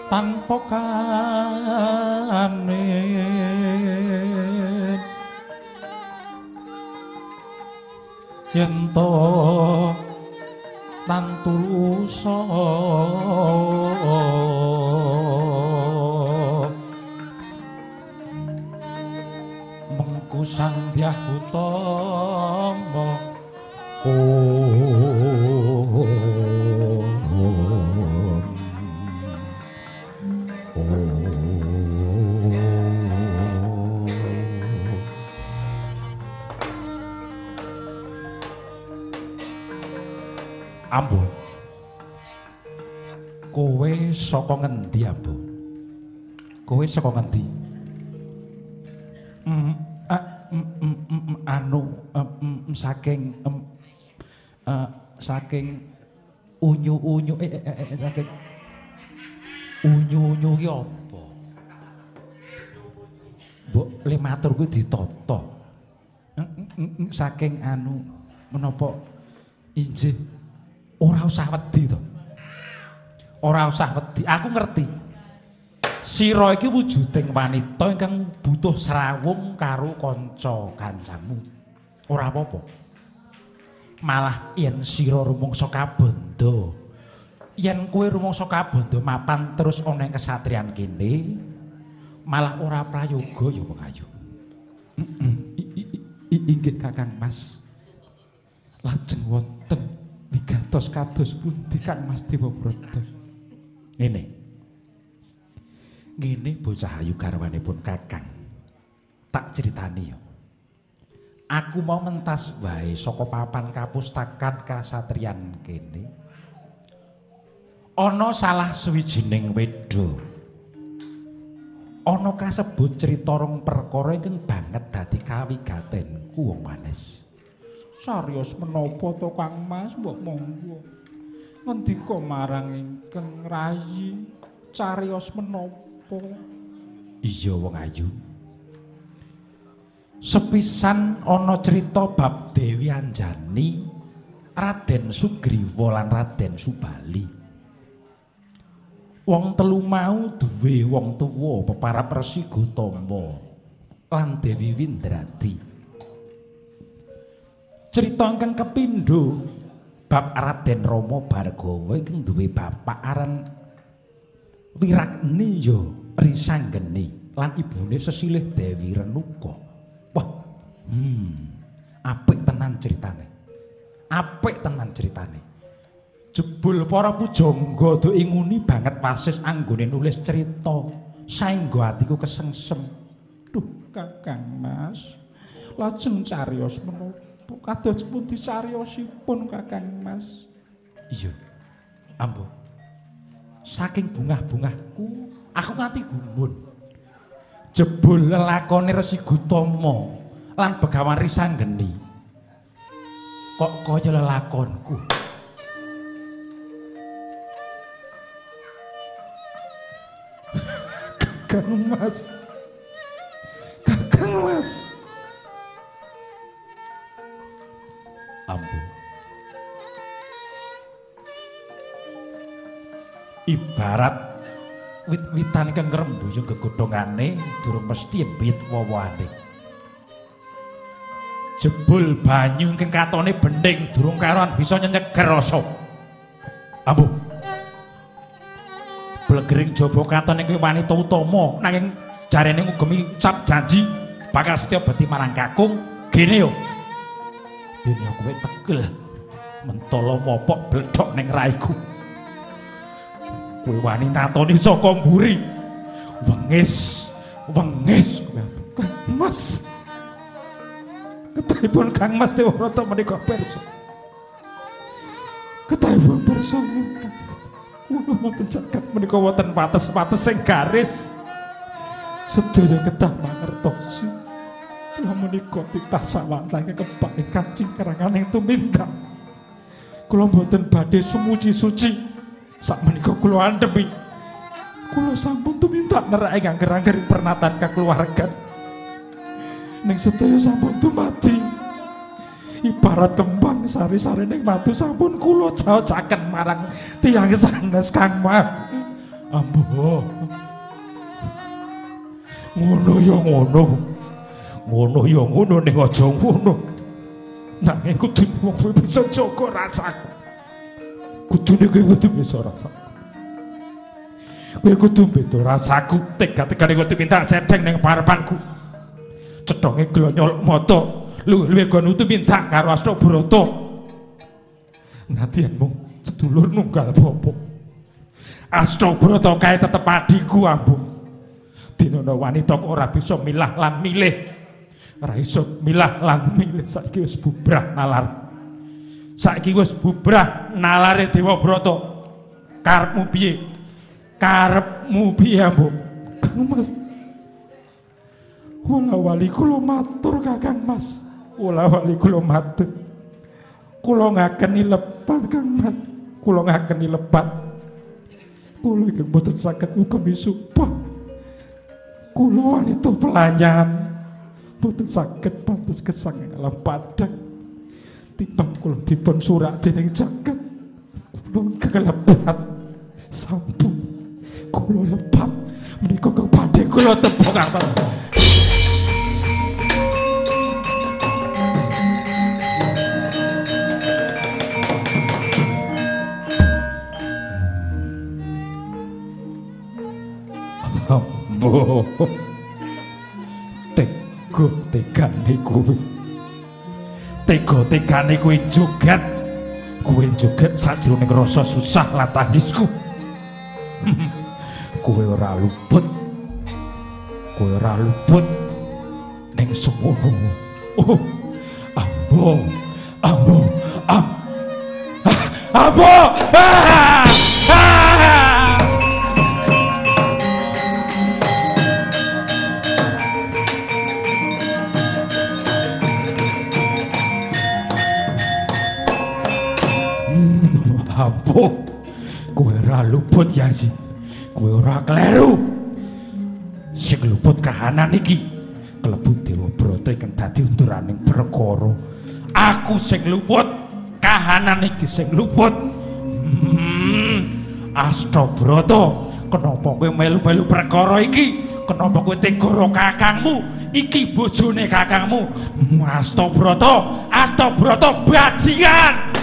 tanpa kanit yen to tantulusa mengku sandhyah utama Ambo, kowe saka ngendi Ambo? Kowe saka ngendi? Saking saking unyu-unyu saking unyu-unyu ki apa? Mbok le matur kuwi ditata. Saking anu menapa injih ora usah wedi to. Ora usah wedi, aku ngerti. Sira iki wujuding wanita ingkang butuh srawung karo kanca kancamu. Ora apa-apa. Malah yen sira rumangsa kabanda, yen kowe rumangsa kabanda mapan terus ana ing kesatriyan kene, malah ora prayoga ya Wong Ayu. Inggih Kakang Mas. Lajeng wonten wigatos kados pundi Kang Mas Dewabrata? Ngene bocah ayu garwanipun Kakang. Tak critani ya. Aku mau mentas wae saka papan kapustakan kasatriyan kene. Ana salah sawijining wedha. Ana kasebut crita rong perkara ingkang banget dadi kawigatenku wong manes. Sarios menapa to Kang Mas, mbok monggo. Ngendika marang ingkang rayi carios menapa? Iya Wong Ayu. Sepisan ana crita bab Dewi Anjani, Raden Sugriwa lan Raden Subali. Wong telu mau duwe wong tuwa peparab Resi Gotama lan Dewi Windradi. Crita ingkang kapindho bab Raden Rama Bhargawa ingkang duwe bapak aran Wiragni ya Risanggeni lan ibune sesilih Dewi Renuka. Wah, apik tenan critane. Apik tenan critane. Jebul para pujangga do inguni banget wasis anggone nulis crita saengga atiku kesengsem. Duh, Kakang Mas. Lajeng cariyos menapa? Kados pundi cariyosipun Kakang Mas? Iya. Ambo. Saking bungah-bungahku, aku nganti gumun. Jebul lelakone Resi Gotama lan Begawan Risanggeni. Kok kaya lelakonku. Kakang Mas. Kakang Mas. Ambo. Ibarat wit-witan kang ngrembuyung gegodhongane durung mesti mbit wawane. Jebul banyu kang katone bening durung karuan bisa nyenyeger rasa. Ambo. Blegering jaba katone kuwi wanita utama nanging jarene ngugemi cap janji bakal setya beti marang kakung. Gene yo. Dene kowe tegel mentala mopok bledhok ning raiku. Kowe wani natoni saka mburi. Wengis Kang Mas. Ketahipun Kang Mas Dewabrata menika pirsa. Ketahipun pirsa Kang. Kula mboten caket menika wonten wates-wates sing garis. Sedaya kedah mangertosi. Kula menika titah sawantake kebak ingkang cingkranganing tumindak. Kula mboten badhe sumuci-suci. Sakmenika kula andhemi. Kula sampun tumindak nerake angger-angger pernatan kakeluargan. Ning sedaya sampun dumati. Ibarat kembang sari-sari ning madu sampun kula caocaken marang tiyang sanes Kang Mas. Ambo. Ngono ya ngono. Ngono ya ngono ning aja ngono. Nanging kudu wong bisa jaga rasaku. Kudune kowe kudu bisa rasaku. Kowe kudu beda rasaku, tega-tegane kudu minta sedeng ning parepanku. Cethonge glonyol mata, luwih kon utu minta karo Astabrata. Nadyan mung sedulur nunggal bapa. Astabrata kae tetep adiku ambu. Dina wanita kok ora bisa milah lan milih. Ora iso milah lan milih, saiki wis bubrah nalar. Saiki wis bubrah nalare Dewa Brata. Karepmu piye? Karepmu piye, Mbok? Kang Mas. Wala wali kula matur Kakang Mas. Wala wali kula matur. Kula ngakeni lepat Kang Mas. Kula ngakeni lepat. Kula iki mboten saged ngukemi sumpah. Kula wanita pelanyan. Mboten saged pantes gesang ing alam padang. Timbang kula dipun surak dening jagat. Kula kelepat. Sampun. Kula lepat menika kepadhe kula tepuk tangan. Ambo. Tegane kuwi. Tegane kuwi joget. Kuwi joget sajroning rasa susah lan tangisku. Kowe ora luput. Kowe ora luput ning semono. Oh, ambo. Ambo. Ambo. Ambo. Kowe ora luput ya sih. Kowe ora kleru. Sing luput kahanan iki klebu Dewa Brata ingkang dadi unduraning perkara. Aku sing luput kahanan iki sing luput. Astabrata, kenapa kowe melu-melu perkara iki? Kenapa kowe tega kakangmu? Iki bojone kakangmu. Astabrata, bajingan.